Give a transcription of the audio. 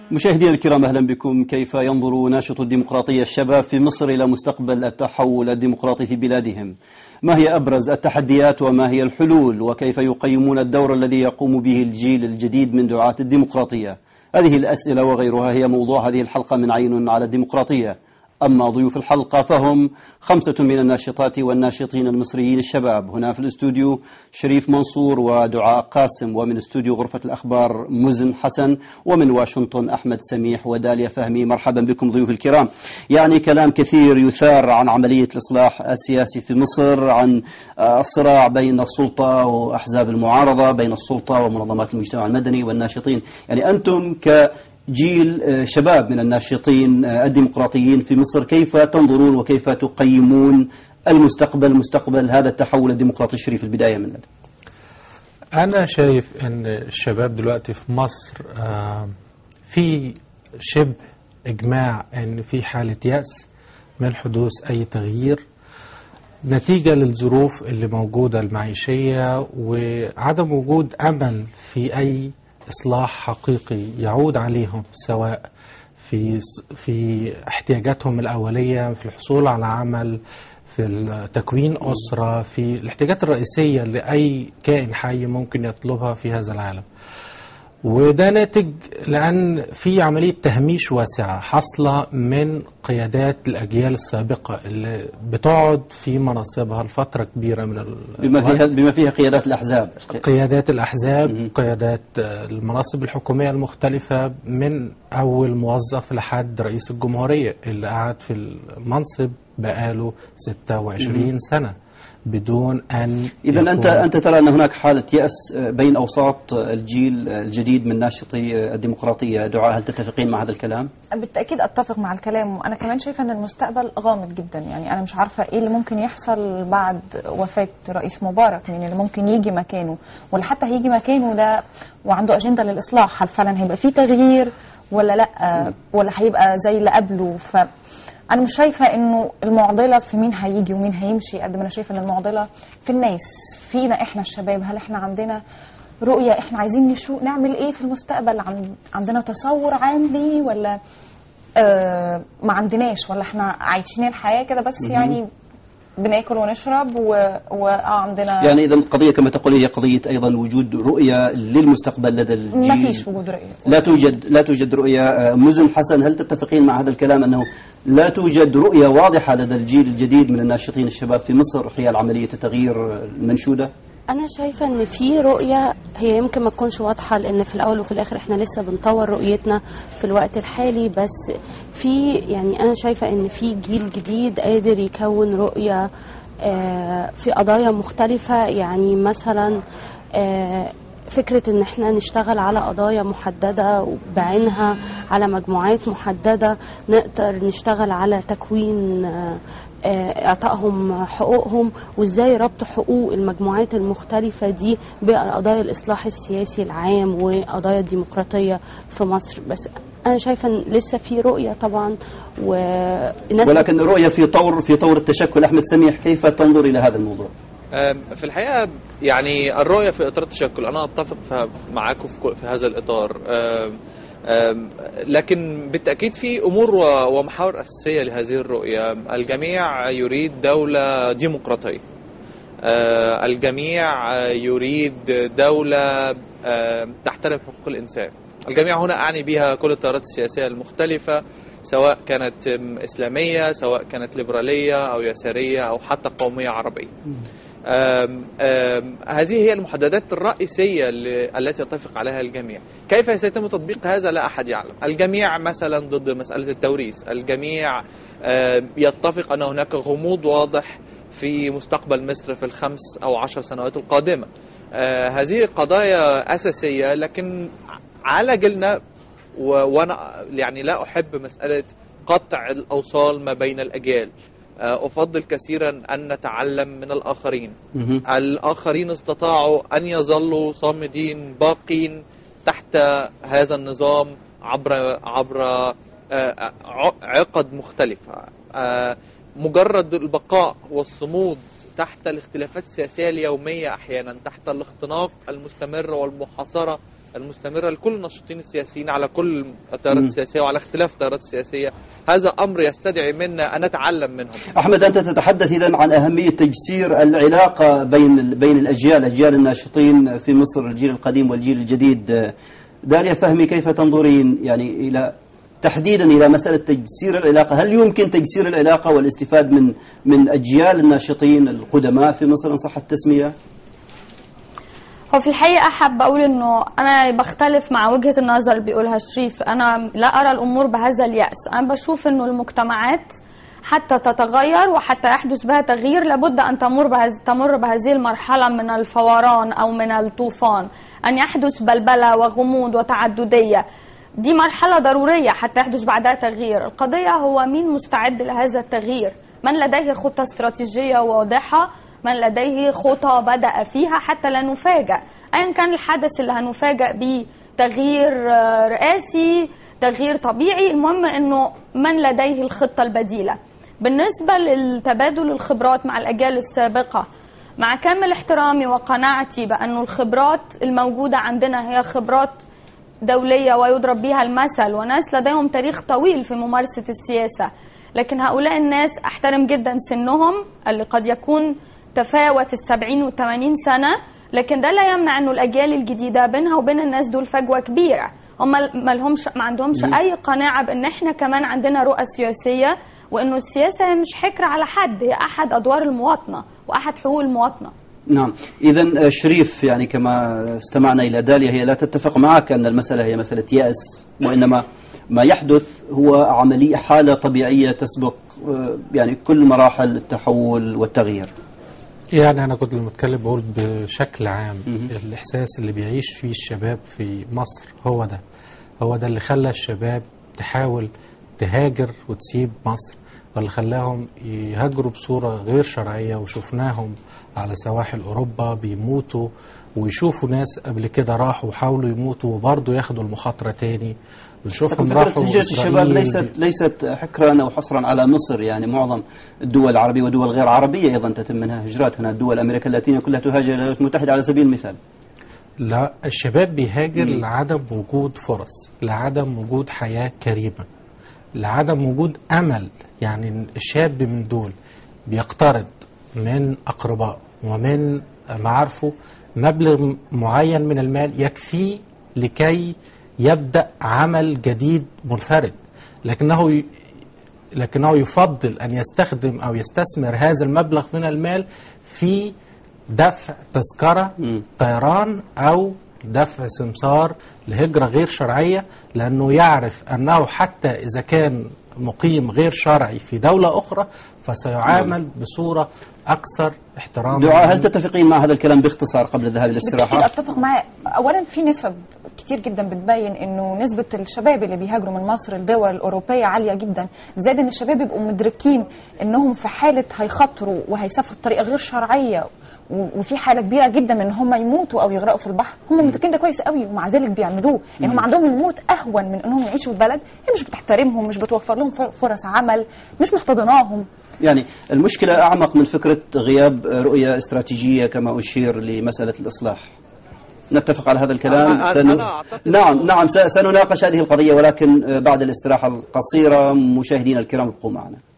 مشاهدينا الكرام، أهلا بكم. كيف ينظر ناشط الديمقراطية الشباب في مصر إلى مستقبل التحول الديمقراطي في بلادهم؟ ما هي أبرز التحديات وما هي الحلول؟ وكيف يقيمون الدور الذي يقوم به الجيل الجديد من دعاة الديمقراطية؟ هذه الأسئلة وغيرها هي موضوع هذه الحلقة من عين على الديمقراطية. أما ضيوف الحلقة فهم 5 من الناشطات والناشطين المصريين الشباب. هنا في الاستوديو شريف منصور ودعاء قاسم، ومن استوديو غرفة الأخبار مزن حسن، ومن واشنطن أحمد سميح وداليا فهمي. مرحبا بكم ضيوف الكرام. يعني كلام كثير يثار عن عملية الإصلاح السياسي في مصر، عن الصراع بين السلطة وأحزاب المعارضة، بين السلطة ومنظمات المجتمع المدني والناشطين. يعني أنتم جيل شباب من الناشطين الديمقراطيين في مصر، كيف تنظرون وكيف تقيمون مستقبل هذا التحول الديمقراطي الشريف؟ في البداية من لدي. أنا شايف أن الشباب دلوقتي في مصر في شبه إجماع أن في حالة يأس من حدوث أي تغيير نتيجة للظروف اللي موجودة المعيشية، وعدم وجود أمل في أي إصلاح حقيقي يعود عليهم، سواء في احتياجاتهم الأولية، في الحصول على عمل، في تكوين أسرة، في الاحتياجات الرئيسية اللي أي كائن حي ممكن يطلبها في هذا العالم. وده ناتج لأن في عملية تهميش واسعة حاصلة من قيادات الأجيال السابقة اللي بتقعد في مناصبها لفترة كبيرة من بما فيها قيادات الأحزاب، قيادات المناصب الحكومية المختلفة، من أول موظف لحد رئيس الجمهورية اللي قعد في المنصب بقاله 26 سنة بدون أن إذا أنت ترى أن هناك حالة يأس بين أوساط الجيل الجديد من ناشطي الديمقراطية. دعاء، هل تتفقين مع هذا الكلام؟ بالتأكيد أتفق مع الكلام، وأنا كمان شايفة أن المستقبل غامض جدا. يعني أنا مش عارفة إيه اللي ممكن يحصل بعد وفاة رئيس مبارك، مين اللي ممكن يجي مكانه، ولا حتى هيجي مكانه ده وعنده أجندة للإصلاح. هل فعلا هيبقى فيه تغيير ولا لأ، ولا هيبقى زي اللي قبله؟ أنا مش شايفة إنه المعضلة في مين هيجي ومين هيمشي، قد ما أنا شايفة إن المعضلة في الناس، فينا إحنا الشباب. هل إحنا عندنا رؤية؟ إحنا عايزين نعمل إيه في المستقبل؟ عندنا تصور عام ليه، ولا ما عندناش، ولا إحنا عايشين الحياة كده بس يعني بناكل ونشرب وعندنا يعني إذا القضية كما تقول هي قضية أيضا وجود رؤية للمستقبل لدى الجيل. ما فيش وجود رؤية، لا توجد رؤية. مزن حسن، هل تتفقين مع هذا الكلام أنه لا توجد رؤية واضحة لدى الجيل الجديد من الناشطين الشباب في مصر حيال عملية التغيير المنشودة؟ أنا شايفة إن في رؤية، هي يمكن ما تكونش واضحة لأن في الأول وفي الآخر إحنا لسه بنطور رؤيتنا في الوقت الحالي، بس يعني أنا شايفة إن في جيل جديد قادر يكون رؤية في قضايا مختلفة. يعني مثلا فكرة إن إحنا نشتغل على قضايا محددة بعينها، على مجموعات محددة، نقدر نشتغل على تكوين اعطائهم حقوقهم، وازاي ربط حقوق المجموعات المختلفة دي بقضايا الإصلاح السياسي العام وقضايا الديمقراطية في مصر. بس أنا شايفة إن لسه في رؤية طبعا، ولكن الرؤية في طور التشكل. أحمد سميح، كيف تنظر إلى هذا الموضوع؟ في الحقيقة يعني الرؤية في إطار التشكل أنا أتفق معاكم في هذا الإطار، لكن بالتأكيد في أمور ومحاور أساسية لهذه الرؤية. الجميع يريد دولة ديمقراطية، الجميع يريد دولة تحترم حقوق الإنسان. الجميع هنا أعني بها كل التيارات السياسية المختلفة، سواء كانت إسلامية، سواء كانت ليبرالية أو يسارية أو حتى قومية عربية. هذه هي المحددات الرئيسية التي يتفق عليها الجميع. كيف سيتم تطبيق هذا لا أحد يعلم. الجميع مثلا ضد مسألة التوريث، الجميع يتفق أن هناك غموض واضح في مستقبل مصر في 5 أو 10 سنوات القادمة. هذه قضايا أساسية، لكن على جيلنا، وأنا يعني لا أحب مسألة قطع الأوصال ما بين الأجيال. أفضل كثيرا أن نتعلم من الآخرين. الآخرين استطاعوا أن يظلوا صامدين باقين تحت هذا النظام عبر عقد مختلفة. مجرد البقاء والصمود تحت الاختلافات السياسية اليومية، أحيانا تحت الاختناق المستمر والمحاصرة المستمرة لكل الناشطين السياسيين على كل التيارات السياسية وعلى اختلاف التيارات السياسية. هذا أمر يستدعي منا أن نتعلم منهم. أحمد، أنت تتحدث إذن عن أهمية تجسير العلاقة بين الأجيال، أجيال الناشطين في مصر، الجيل القديم والجيل الجديد. داليا فهمي، كيف تنظرين يعني تحديدا إلى مسألة تجسير العلاقة؟ هل يمكن تجسير العلاقة والاستفاد من أجيال الناشطين القدماء في مصر إن صح التسمية؟ هو في الحقيقة أحب أقول أنه أنا بختلف مع وجهة النظر اللي بيقولها شريف. أنا لا أرى الأمور بهذا اليأس. أنا بشوف أنه المجتمعات حتى تتغير وحتى يحدث بها تغيير لابد أن تمر بهذه المرحلة من الفوران أو من الطوفان، أن يحدث بلبلة وغموض وتعددية. دي مرحلة ضرورية حتى يحدث بعدها تغيير. القضية هو مين مستعد لهذا التغيير، من لديه خطة استراتيجية واضحة، من لديه خطة بدأ فيها حتى لا نفاجأ أيا كان الحدث اللي هنفاجأ به، تغيير رئاسي، تغيير طبيعي، المهم أنه من لديه الخطة البديلة. بالنسبة للتبادل الخبرات مع الأجيال السابقة، مع كامل احترامي وقناعتي بأن الخبرات الموجودة عندنا هي خبرات دولية ويضرب بها المثل، وناس لديهم تاريخ طويل في ممارسة السياسة، لكن هؤلاء الناس أحترم جدا سنهم اللي قد يكون تفاوت 70 و80 سنة، لكن ده لا يمنع أنه الأجيال الجديدة بينها وبين الناس دول فجوة كبيرة. هم ما عندهمش أي قناعة بأن احنا كمان عندنا رؤى سياسية، وأنه السياسة هي مش حكر على حد، هي أحد أدوار المواطنة وأحد حقوق المواطنة. نعم. إذن شريف، يعني كما استمعنا إلى داليا، هي لا تتفق معك أن المسألة هي مسألة يأس، وإنما ما يحدث هو عملية حالة طبيعية تسبق يعني كل مراحل التحول والتغيير. يعني أنا كنت متكلم بقول بشكل عام الإحساس اللي بيعيش فيه الشباب في مصر هو ده اللي خلى الشباب تحاول تهاجر وتسيب مصر، واللي خلاهم يهاجروا بصورة غير شرعية، وشفناهم على سواحل أوروبا بيموتوا، ويشوفوا ناس قبل كده راحوا وحاولوا يموتوا وبرضه ياخدوا المخاطرة تاني، ونشوفهم راحوا هجرة الشباب ليست حكرا أو حصرا على مصر، يعني معظم الدول العربية ودول غير عربية أيضا تتم منها هجرات. هنا دول أمريكا اللاتينية كلها تهاجر الولايات المتحدة على سبيل المثال. لا، الشباب بيهاجر لعدم وجود فرص، لعدم وجود حياة كريمة، لعدم وجود أمل. يعني الشاب من دول بيقترض من أقرباء ومن معارفه مبلغ معين من المال يكفيه لكي يبدأ عمل جديد منفرد، لكنه يفضل أن يستخدم أو يستثمر هذا المبلغ من المال في دفع تذكرة طيران أو دفع سمسار لهجرة غير شرعية، لأنه يعرف أنه حتى إذا كان مقيم غير شرعي في دولة أخرى فسيعامل بصورة أكثر احتراما. دعاء، هل تتفقين مع هذا الكلام باختصار قبل الذهاب إلى الاستراحة؟ أتفق معه. أولا في نسب كتير جدا بتبين إنه نسبة الشباب اللي بيهاجروا من مصر للدول الأوروبية عالية جدا، زائد إن الشباب بيبقوا مدركين إنهم في حالة هيخاطروا وهيسافروا بطريقة غير شرعية، وفي حاله كبيره جدا من ان هم يموتوا او يغرقوا في البحر، هم متاكدين ده كويس قوي ومع ذلك بيعملوه. يعني هم عندهم الموت اهون من انهم يعيشوا في بلد هي مش بتحترمهم، مش بتوفر لهم فرص عمل، مش محتضناهم. يعني المشكله اعمق من فكره غياب رؤيه استراتيجيه كما اشير لمساله الاصلاح. نتفق على هذا الكلام. نعم سنناقش هذه القضيه ولكن بعد الاستراحه القصيره. مشاهدينا الكرام ابقوا معنا.